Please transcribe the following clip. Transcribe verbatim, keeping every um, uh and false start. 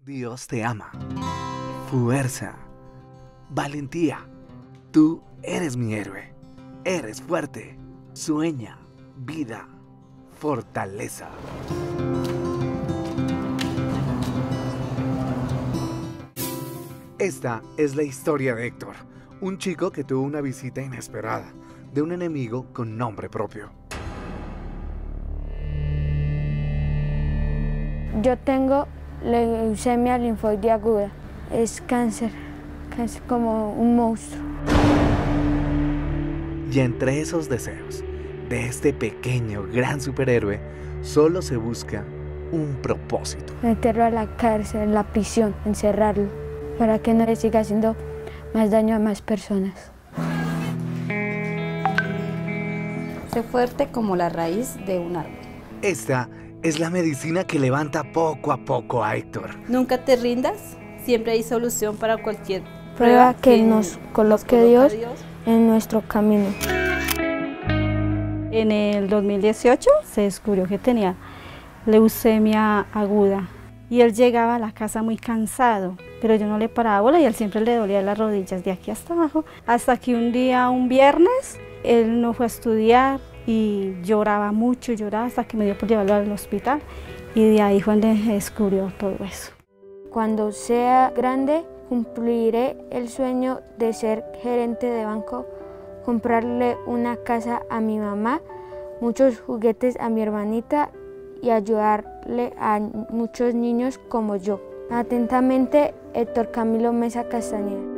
Dios te ama. Fuerza. Valentía. Tú eres mi héroe. Eres fuerte. Sueña. Vida. Fortaleza. Esta es la historia de Héctor, un chico que tuvo una visita inesperada de un enemigo con nombre propio. Yo tengo leucemia linfoide aguda. Es cáncer, cáncer como un monstruo. Y entre esos deseos de este pequeño gran superhéroe, solo se busca un propósito. Meterlo a la cárcel, en la prisión, encerrarlo, para que no le siga haciendo más daño a más personas. Sé fuerte como la raíz de un árbol. Esta es la medicina que levanta poco a poco a Héctor. Nunca te rindas, siempre hay solución para cualquier Prueba prueba que, que nos coloque Dios, Dios en nuestro camino. En el dos mil dieciocho se descubrió que tenía leucemia aguda y él llegaba a la casa muy cansado, pero yo no le paraba bola y él siempre le dolía las rodillas de aquí hasta abajo, hasta que un día, un viernes, él no fue a estudiar y lloraba mucho, lloraba hasta que me dio por llevarlo al hospital y de ahí fue donde descubrió todo eso. Cuando sea grande, cumpliré el sueño de ser gerente de banco, comprarle una casa a mi mamá, muchos juguetes a mi hermanita y ayudarle a muchos niños como yo. Atentamente, Héctor Camilo Mesa Castañeda.